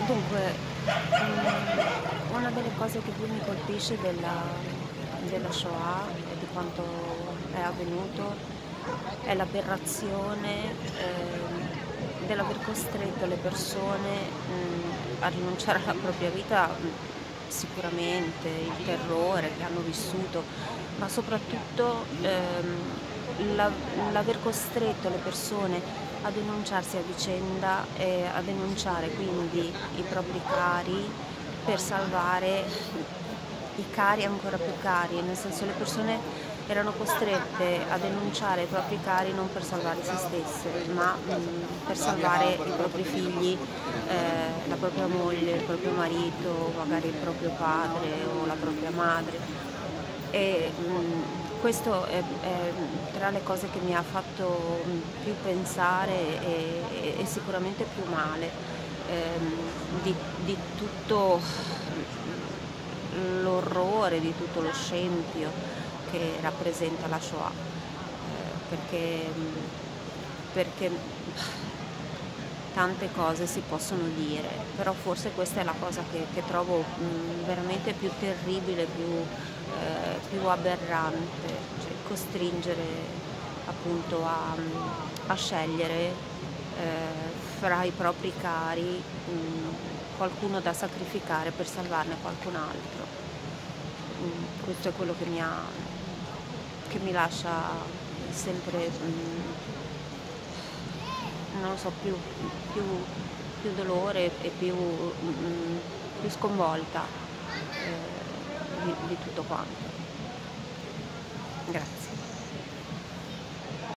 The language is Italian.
Dunque, una delle cose che più mi colpisce della Shoah e di quanto è avvenuto è l'aberrazione, dell'aver costretto le persone, a rinunciare alla propria vita, sicuramente, il terrore che hanno vissuto, ma soprattutto, l'a l'aver costretto le persone a denunciarsi a vicenda e a denunciare quindi i propri cari per salvare i cari ancora più cari, nel senso le persone erano costrette a denunciare i propri cari non per salvare se stesse, ma, per salvare i propri figli, la propria moglie, il proprio marito, magari il proprio padre o la propria madre. E, questo è tra le cose che mi ha fatto, più pensare e sicuramente più male, di tutto l'orrore, di tutto lo scempio che rappresenta la Shoah, perché tante cose si possono dire, però forse questa è la cosa che trovo, veramente più terribile, più aberrante, cioè costringere appunto a scegliere, fra i propri cari, qualcuno da sacrificare per salvarne qualcun altro. Questo è quello che mi lascia sempre, non lo so, più più dolore e più sconvolta, di tutto quanto. Grazie.